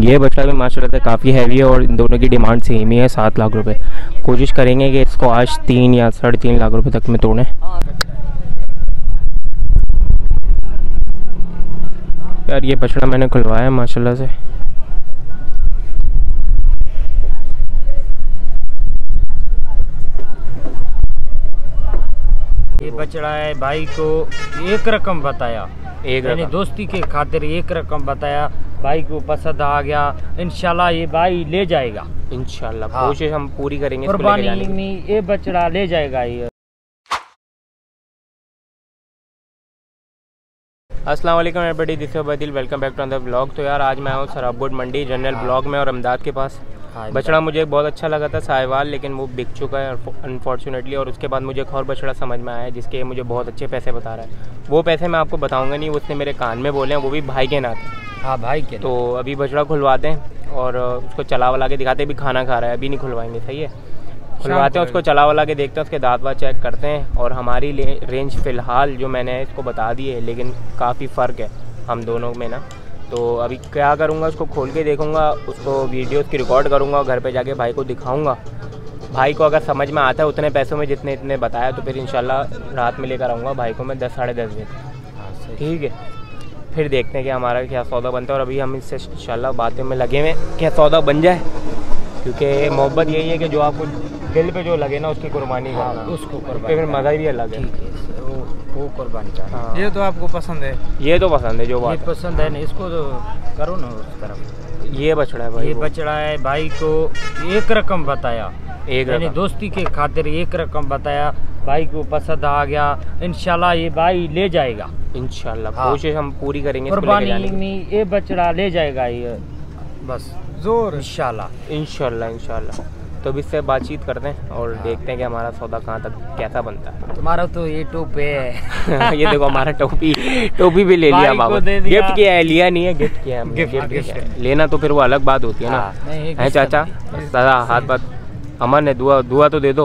ये बछड़ा भी माशाल्लाह से काफ़ी हैवी है और इन दोनों की डिमांड सेम ही है 7 लाख रुपए। कोशिश करेंगे कि इसको आज 3 या 3.5 लाख रुपए तक में तोड़ें। यार ये बछड़ा मैंने खुलवाया है माशाल्लाह से। ये बछड़ा है, भाई को एक रकम बताया, यानी दोस्ती के खातिर एक रकम बताया, भाई को पसंद आ गया, इंशाल्लाह ये भाई ले जाएगा। इंशाल्लाह कोशिश हम पूरी करेंगे। कुर्बानी में ये बछड़ा ले जाएगा ये। अस्सलाम वालेकुम everybody, this is Badil, welcome back to the vlog. तो यार आज मैं हूँ सराबुड मंडी जनरल ब्लॉक में और अमदाद के पास। बछड़ा मुझे बहुत अच्छा लगा था साहिवाल, लेकिन वो बिक चुका है अनफॉर्चुनेटली। और उसके बाद मुझे एक और बछड़ा समझ में आया है जिसके मुझे बहुत अच्छे पैसे बता रहा है। वो पैसे मैं आपको बताऊंगा नहीं, उसने मेरे कान में बोले हैं, वो भी भाई के नाते। हाँ भाई के। तो अभी बछड़ा खुलवाते हैं और उसको चला वाला के दिखाते हैं। अभी खाना खा रहा है, अभी नहीं खुलवाएंगे, सही है। खुलवाते हैं, उसको चला वाला के देखते हैं, उसके दांत वात चेक करते हैं। और हमारी रेंज फ़िलहाल जो मैंने इसको बता दी है, लेकिन काफ़ी फ़र्क है हम दोनों में ना। तो अभी क्या करूँगा, उसको खोल के देखूँगा, उसको वीडियो की रिकॉर्ड करूँगा और घर पे जाके भाई को दिखाऊँगा। भाई को अगर समझ में आता है उतने पैसों में जितने इतने बताया, तो फिर इंशाल्लाह रात में लेकर आऊँगा भाई को मैं 10 साढ़े 10 बजे। ठीक है, फिर देखते हैं कि हमारा क्या सौदा बनता है। और अभी हम इससे इंशाल्लाह बातें में लगे हुए क्या सौदा बन जाए, क्योंकि मोहब्बत यही है कि जो आपको दिल पे जो लगे ना उसकी कुर्बानी करना, उसको फिर मज़ा भी अलग है। वो कुर्बानी का। हाँ। ये तो आपको पसंद है? ये तो पसंद है, जो बात पसंद है ना, इसको तो करो ना उस तरफ। ये बछड़ा है भाई, ये बछड़ा है, भाई को एक रकम बताया, यानी दोस्ती के खातिर एक रकम बताया, भाई को पसंद आ गया, इंशाल्लाह ये भाई ले जाएगा। इंशाल्लाह कोशिश हम पूरी करेंगे। कुर्बानी में ये बछड़ा ले जाएगा ये, बस जोर इंशाल्लाह। इंशाल्लाह तो अभी इससे बातचीत करते हैं और देखते हैं कि हमारा सौदा कहाँ तक कैसा बनता है। तुम्हारा तो ये टोपी है। ये देखो हमारा टोपी भी ले लिया बाबा, गिफ्ट किया है, लिया नहीं है, गिफ्ट किया है। गिफ्ट लेना तो फिर वो अलग बात होती है ना। है चाचा दादा, हाथ बात अमन है, दुआ तो दे दो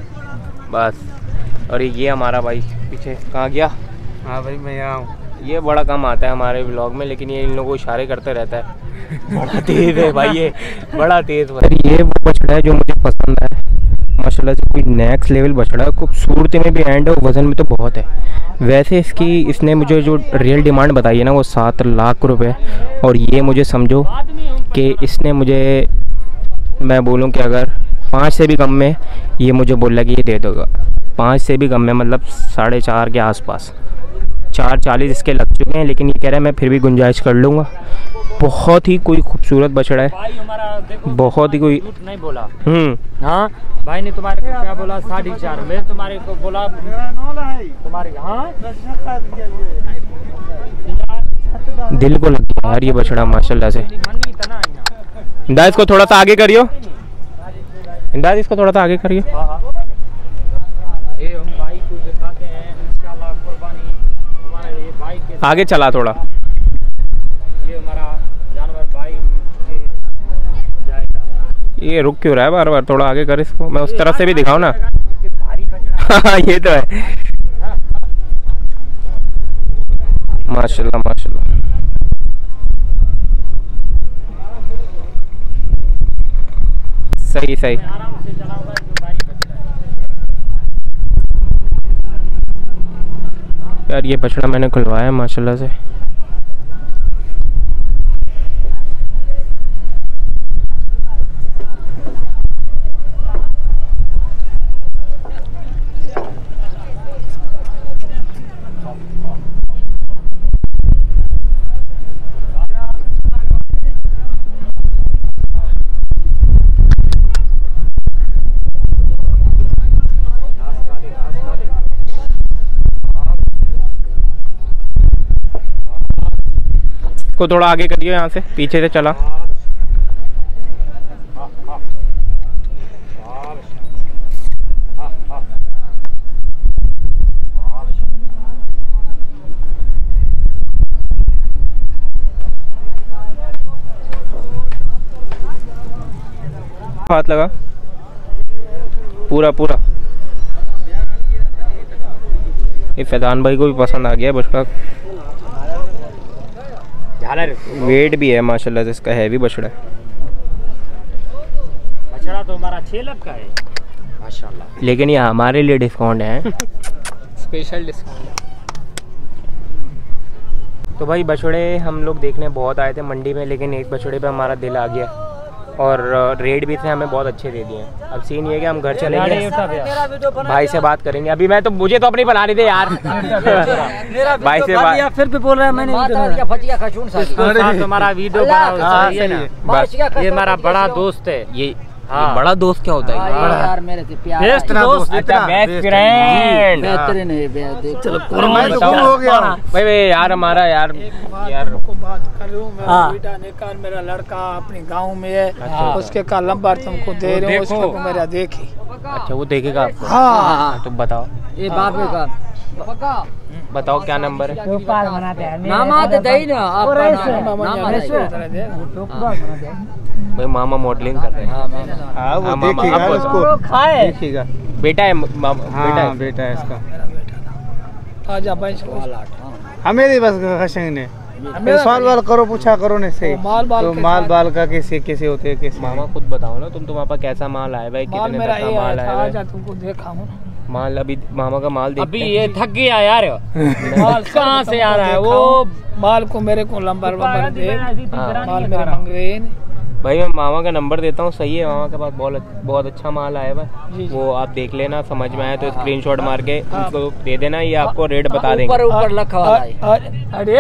बस। और ये हमारा भाई पीछे कहाँ गया? हाँ भाई मैं यहाँ हूँ। ये बड़ा कम आता है हमारे व्लॉग में, लेकिन ये इन लोगों को इशारे करते रहता है। बड़ा तेज है भाई, ये बड़ा तेज है। ये वो बछड़ा है जो मुझे पसंद है माशाल्लाह से, कोई नेक्स्ट लेवल बछड़ा है, खूबसूरती में भी एंड है, वज़न में तो बहुत है। वैसे इसने मुझे जो रियल डिमांड बताई है ना वो 7 लाख रुपए। और ये मुझे समझो कि इसने मुझे, मैं बोलूँ कि अगर 5 से भी कम में ये मुझे बोला कि ये दे दोगा, 5 से भी कम में मतलब 4.5 के आसपास, 4.40 इसके लग चुके हैं, लेकिन ये कह रहा है मैं फिर भी गुंजाइश कर लूँगा। बहुत ही कोई खूबसूरत बछड़ा है, बहुत ही कोई नहीं बोला। हाँ भाई ने तुम्हारे को क्या बोला? 4.5 में तुम्हारे को बोला तुम्हारे। हाँ दिल को लग गया यार ये बछड़ा माशाल्लाह से। इंदाज इसको थोड़ा सा आगे करियो, इंदाज इसको थोड़ा सा आगे करियो। ये हम भाई को दिखाते हैं इंशाल्लाह कुर्बानी हमारे ये भाई के आगे चला थोड़ा। ये हमारा जानवर भाई के जाएगा। ये रुक क्यों रहा है बार बार? थोड़ा आगे कर इसको, मैं उस तरफ से भी दिखाऊं ना। हाँ ये तो है माशाल्लाह माशाल्लाह। सही सही। यार ये बछड़ा मैंने खुलवाया है माशाल्लाह से। को थोड़ा आगे करिए, यहाँ से पीछे से चला। हाथ लगा पूरा पूरा। ये फैजान भाई को भी पसंद आ गया बछड़ा। वेट भी है माशाल्लाह से इसका, हैवी बछड़ा है। बछड़ा तो हमारा 6 लाख का है माशाल्लाह, लेकिन ये हमारे लिए डिस्काउंट है। Special discount. तो भाई बछड़े हम लोग देखने बहुत आए थे मंडी में, लेकिन एक बछड़े पे हमारा दिल आ गया और रेट भी थे हमें बहुत अच्छे दे दिए। अब सीन ये है कि हम घर चलेंगे, भाई से बात करेंगे। अभी मैं तो मुझे तो अपनी बना रही थी यार। भाई से बात फिर भी बोल रहा है मैंने तुम्हारा वीडियो बना, ये हमारा बड़ा दोस्त है। ये हाँ। बड़ा दोस्त क्या होता है यार? मेरे से प्यार बेस्ट दोस्त, अच्छा बेस्ट फ्रेंड। बेहतरीन है। चलो हो गया भाई यार हमारा यार को बात कर रहा हूँ। मेरा बेटा निकाल, मेरा लड़का अपने गांव में है, उसके का नंबर तुमको दे रहे हूँ, उसको मेरा देखी। अच्छा वो देखेगा आपको? हाँ तो बताओ ये बाप का बताओ क्या नंबर है? भाई मामा मॉडलिंग कर रहे हैं। हाँ वो देखिएगा उसको, देखिएगा। बेटा है हाँ बेटा है इसका। ताजा भैंस हमें नहीं बस कशंग ने सवाल वाल करो, पूछा करो ने से तो माल बाल का कैसे होते हैं कैसे। मामा खुद बताओ ना, तुम वहाँ पर कैसा माल आया भाई? कितने तक का माल आया? तुमको देखा हूँ माल अभी मामा का माल देखते अभी ये थक गया यार। माल कहाँ से आ रहा है? वो माल को मेरे को नंबर दे, माल मेरे मांग रहे हैं। भाई मैं मामा का नंबर देता हूँ, सही है मामा के पास बहुत अच्छा माल आया भाई। वो आप देख लेना, समझ में आया तो स्क्रीनशॉट मार के उनको दे देना, ये आपको रेट बता देंगे। ऊपर लखा अरे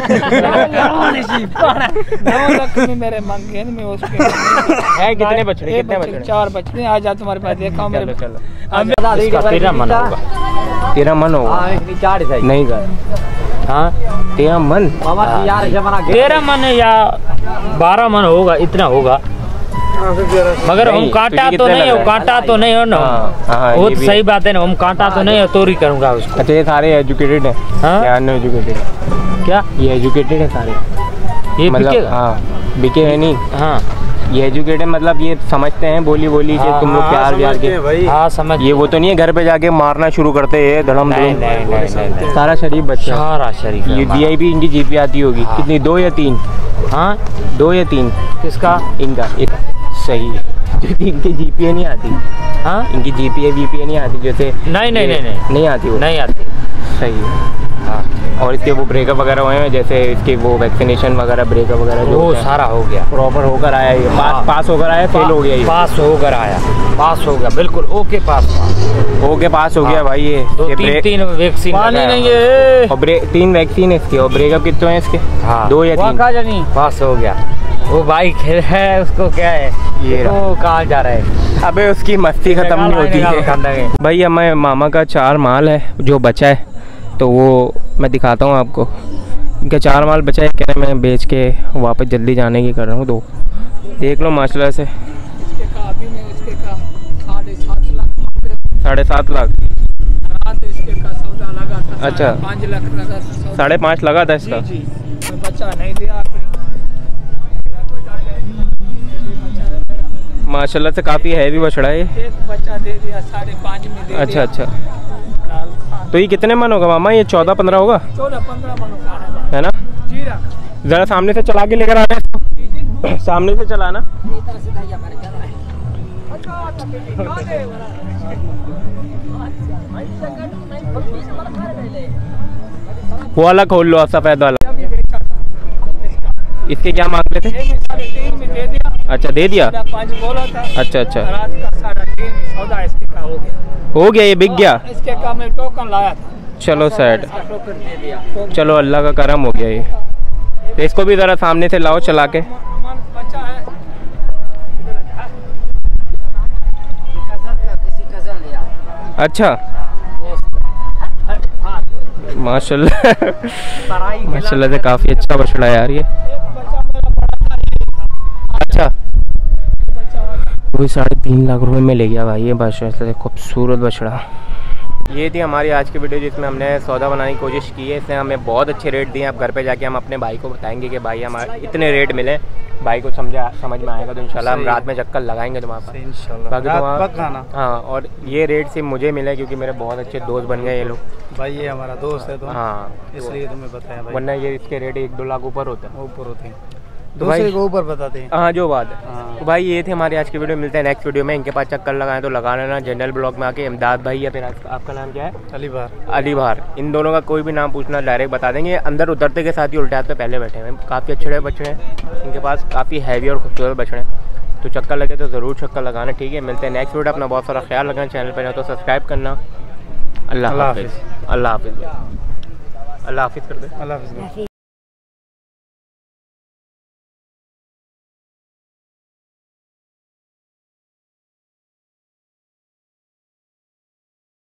9 लाख में मेरे मांगे में उसके है। कितने बछड़े? कितने बछड़े? 4 बछड़े। आ जा तुम्हारे पास, देखा मेरे। चलो 13 मन होगा। 13 मन होगा नहीं कर? हाँ 13 मन। 13 मन या 12 मन होगा, इतना होगा। मगर हम काटा तो नहीं हो, काटा तो नहीं हो ना। वो तो सही बात है ना, हम काटा तो नहीं हो, तोरी करूंगा उसको। अच्छा ये सारे एजुकेटेड है या अनएजुकेटेड? क्या ये एजुकेटेड है सारे? ये मतलब हाँ बिके है नहीं? हाँ ये एजुकेटेड मतलब ये समझते हैं बोली से तुम लोग प्यार व्यार के। हाँ समझ। ये वो तो नहीं है घर पे जाके मारना शुरू करते हैं धड़म धड़म। सारा शरीफ बच्चा, सारा शरीफ। ये वीआईपी इनकी जीपी आती होगी कितनी? 2 या 3? हाँ 2 या 3 किसका? इनका एक सही है, क्योंकि इनकी जीपीए नहीं आती। हाँ इनकी जीपीए वीपीए नहीं आती जैसे। नहीं आती वो, नहीं आती। सही है। हाँ और इसके वो ब्रेकअप वगैरह हुए हैं, जैसे इसके वो वैक्सीनेशन वगैरह ब्रेकअप वगैरह जो वो सारा हो गया, प्रॉपर होकर आया। ये पास होकर आया, फेल हो गया? ये पास होकर आया, पास हो गया बिल्कुल। ओके पास हो गया भाई। ये 3 वैक्सीन नहीं है और 3 वैक्सीन है इसके। और ब्रेकअप कितने हैं इसके? 2 या 3 पास हो गया। वो भाई खेल है, उसको क्या है ये तो कहाँ जा रहा है? अबे उसकी मस्ती खत्म नहीं होती है भाई। हमें मामा का 4 माल है जो बचा है, तो वो मैं दिखाता हूँ आपको। इनका 4 माल बचा है, क्या मैं बेच के वापस जल्दी जाने की कर रहा हूँ। तो देख लो माशाल्लाह से 7.5 लाख। अच्छा 5.5 लगा था इसका। बच्चा नहीं दिया माशाल्लाह से काफ़ी हैवी बछड़ा है। एक बच्चा दे दिया 5.5 में दे अच्छा अच्छा। तो ये कितने मन होगा मामा? ये 14-15 होगा? 14-15 मन होगा है ना? जरा सामने से चला के लेकर आना है, सामने से चलाना। वो वाला खोल लो, सफेद वाला। इसके क्या मांग रहे थे? 3.5 में दे दिया। अच्छा दे दिया। 5 बोला था। अच्छा अच्छा। रात का 3.5 में सौदा इसके का हो गया। ये बिक गया? इसके का मैं टोकन लाया था। चलो सेट। चलो अल्लाह का करम हो गया ये। तो इसको भी ज़रा सामने से लाओ चला के। अच्छा माशाल्लाह माशाल्लाह से काफ़ी अच्छा बछड़ा है यार ये। अच्छा वही 3.5 लाख रुपए में ले गया भाई ये बछड़ा, खूबसूरत बछड़ा। ये थी हमारी आज की वीडियो जिसमें हमने सौदा बनाने की कोशिश की है। इसने हमें बहुत अच्छे रेट दिए। अब घर पे जाके हम अपने भाई को बताएंगे कि भाई हमारे इतने रेट मिले। भाई को समझ में आएगा तो इंशाल्लाह हम रात में चक्कर लगाएंगे तुम्हारे पास इंशाल्लाह। बाकी तो हाँ, और ये रेट सिर्फ मुझे मिले क्योंकि मेरे बहुत अच्छे दोस्त बन गए ये लोग। भाई ये हमारा दोस्त है तो हाँ इसलिए तुम्हें बताया भाई, वरना ये इसके रेट 1-2 लाख ऊपर होते हैं। दूसरे को ऊपर बताते हैं। हाँ जो बात है। तो भाई ये थे हमारी आज की वीडियो। मिलते हैं नेक्स्ट वीडियो में। इनके पास चक्कर लगाएं तो लगा लेना। जनरल ब्लॉक में आके इमदाद भाई या फिर आपका नाम क्या है? अली भार। इन दोनों का कोई भी नाम पूछना डायरेक्ट बता देंगे। अंदर उतरते के साथ ही उल्टे हाथ पे पहले बैठे हैं। काफ़ी अच्छे बछड़े हैं इनके पास, काफ़ी हैवी और खूबसूरत बछड़े हैं। तो चक्कर लगे तो ज़रूर चक्कर लगाना। ठीक है, मिलते हैं नेक्स्ट वीडियो। अपना बहुत सारा ख्याल रखना। चैनल पर जाओ तो सब्सक्राइब करना। अल्लाह हाफिज़। अल्लाह हाफिज़ कर दे। अल्लाह हाफिज़।